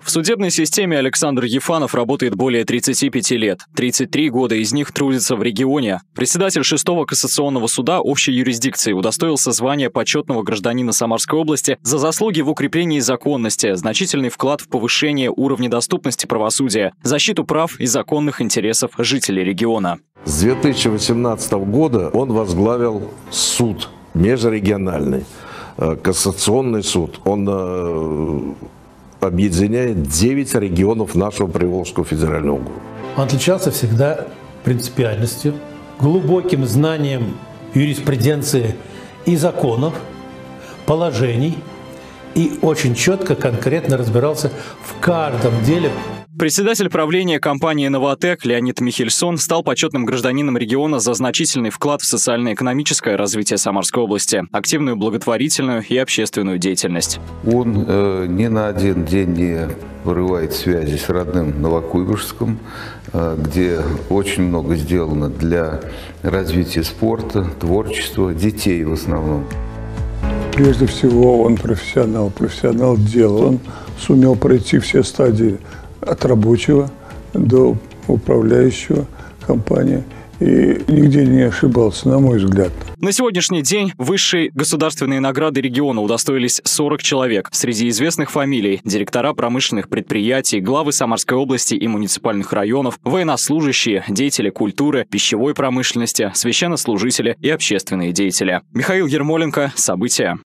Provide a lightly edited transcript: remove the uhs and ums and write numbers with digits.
В судебной системе Александр Ефанов работает более 35 лет. 33 года из них трудится в регионе. Председатель 6-го кассационного суда общей юрисдикции удостоился звания почетного гражданина Самарской области за заслуги в укреплении законности, значительный вклад в повышение уровня доступности правосудия, защиту прав и законных интересов жителей региона. С 2018 года он возглавил суд межрегиональный, кассационный суд. Он объединяет 9 регионов нашего Приволжского федерального округа. Он отличался всегда принципиальностью, глубоким знанием юриспруденции и законов, положений, и очень четко, конкретно разбирался в каждом деле. Председатель правления компании «Новатэк» Леонид Михельсон стал почетным гражданином региона за значительный вклад в социально-экономическое развитие Самарской области, активную благотворительную и общественную деятельность. Он ни на один день не порывает связи с родным Новокуйбышевском, где очень много сделано для развития спорта, творчества, детей в основном. Прежде всего он профессионал дела. Он сумел пройти все стадии от рабочего до управляющего компании и нигде не ошибался, на мой взгляд. На сегодняшний день высшей государственной награды региона удостоились 40 человек. Среди известных фамилий – директора промышленных предприятий, главы Самарской области и муниципальных районов, военнослужащие, деятели культуры, пищевой промышленности, священнослужители и общественные деятели. Михаил Ермоленко. События.